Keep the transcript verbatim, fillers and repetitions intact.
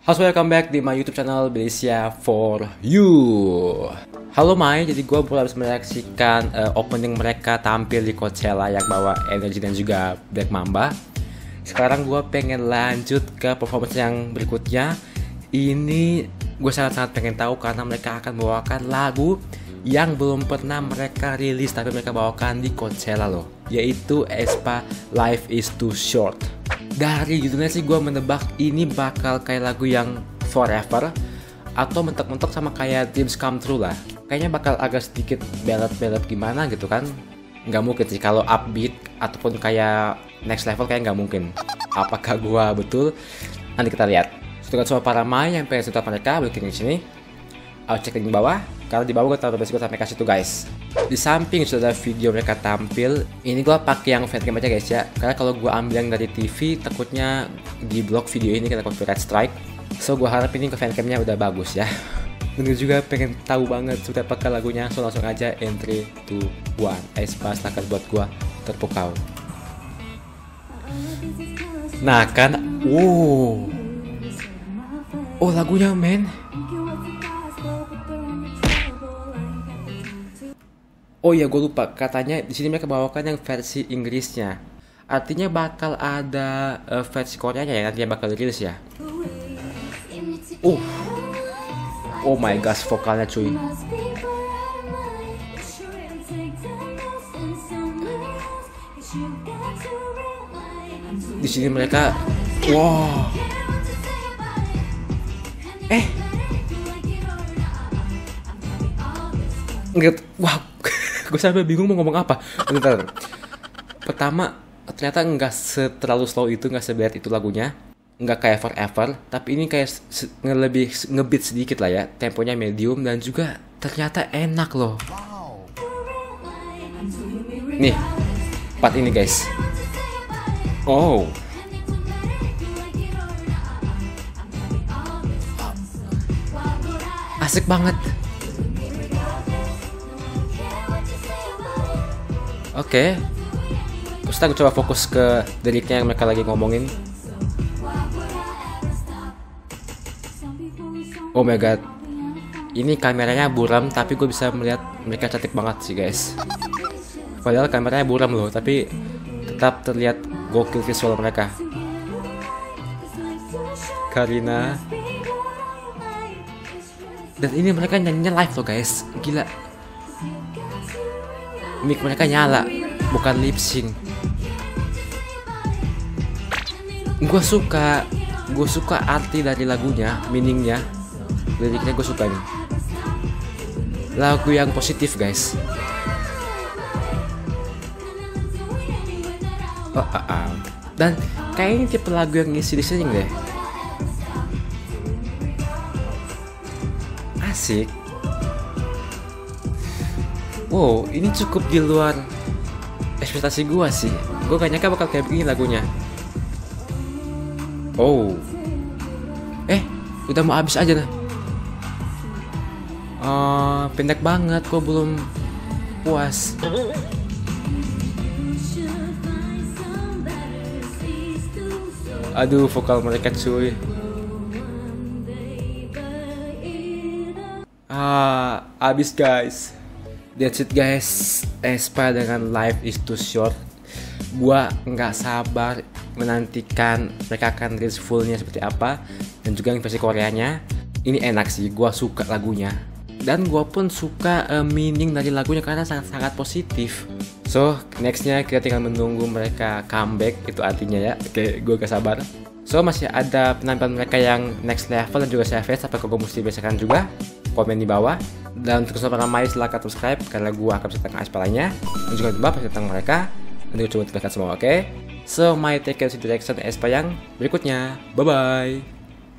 Halo, welcome back di my YouTube channel Belisia for You. Halo Mai, jadi gue baru habis mereaksikan uh, opening mereka tampil di Coachella yang bawa Energy dan juga Black Mamba. Sekarang gue pengen lanjut ke performance yang berikutnya. Ini gue sangat-sangat pengen tahu karena mereka akan membawakan lagu yang belum pernah mereka rilis tapi mereka bawakan di Coachella loh, yaitu aespa Life is Too Short. Dari judulnya sih gue menebak ini bakal kayak lagu yang Forever atau mentok-mentok sama kayak Dreams Come True lah. Kayaknya bakal agak sedikit ballad-ballad gimana gitu kan. Nggak mungkin sih kalau upbeat ataupun kayak Next Level, kayak nggak mungkin. Apakah gue betul? Nanti kita lihat. Dengan semua para Mai yang pengen setup mereka, boleh klik di sini. Aku cek link di bawah, karena di bawah gue taruh basic gue sampai kasih tuh guys. Di samping sudah ada video mereka tampil. Ini gue pakai yang fancam aja guys ya, karena kalau gue ambil yang dari T V takutnya di blok video ini kena copyright strike. So gue harap ini ke fancamnya udah bagus ya. Dan gue juga pengen tahu banget seperti apakah lagunya, so langsung aja entry to one. aespa silakan buat gue terpukau. Nah kan, wow, oh lagunya men. Oh iya, gue lupa, katanya di sini mereka bawakan yang versi Inggrisnya. Artinya bakal ada uh, versi Koreanya ya, nantinya bakal rilis ya. Uh. Oh my gosh, vokalnya cuy. Di sini mereka, wow. Eh. Nggak, wow. Gue sampai bingung mau ngomong apa. Bentar. Pertama, ternyata nggak terlalu slow itu, nggak seberat itu lagunya, nggak kayak Forever, tapi ini kayak nge lebih ngebeat sedikit lah ya, temponya medium dan juga ternyata enak loh. Nih, part ini guys. Oh, asik banget. Oke, okay. Terus kita coba fokus ke liriknya yang mereka lagi ngomongin. Oh my god, ini kameranya buram tapi gue bisa melihat mereka cantik banget sih guys. Padahal kameranya buram loh, tapi tetap terlihat gokil visual mereka. Karina. Dan ini mereka nyanyinya live loh guys, gila. Mic mereka nyala, bukan lip sync. Gue suka, gue suka arti dari lagunya, meaningnya, liriknya gue suka nih. Lagu yang positif guys. Oh, uh, uh. Dan kayaknya tipe lagu yang ngisi listening deh. Asik. Wow, ini cukup di luar ekspektasi gua sih. Gua gak nyangka bakal kayak begini lagunya. Oh, eh, udah mau habis aja dah. Uh, pendek banget, gua belum puas. Aduh, vokal mereka cuy. Ah, habis guys. That's it guys, aespa dengan Life is Too Short. Gua nggak sabar menantikan mereka akan rilis fullnya seperti apa, dan juga yang versi Koreanya. Ini enak sih, gua suka lagunya. Dan gua pun suka uh, meaning dari lagunya karena sangat-sangat positif. So, nextnya kita tinggal menunggu mereka comeback, itu artinya ya. Oke, gua gak sabar. So, masih ada penampilan mereka yang Next Level dan juga Savage, apa gue mesti biasakan juga? Komen di bawah. Dan untuk para Mai silahkan subscribe karena gue akan cerita tentang aespa lainnya, dan juga coba pasti tentang mereka. Nanti gue coba tinggalkan semua, oke? Okay? So, Mai take care of direction aespa yang berikutnya. Bye bye.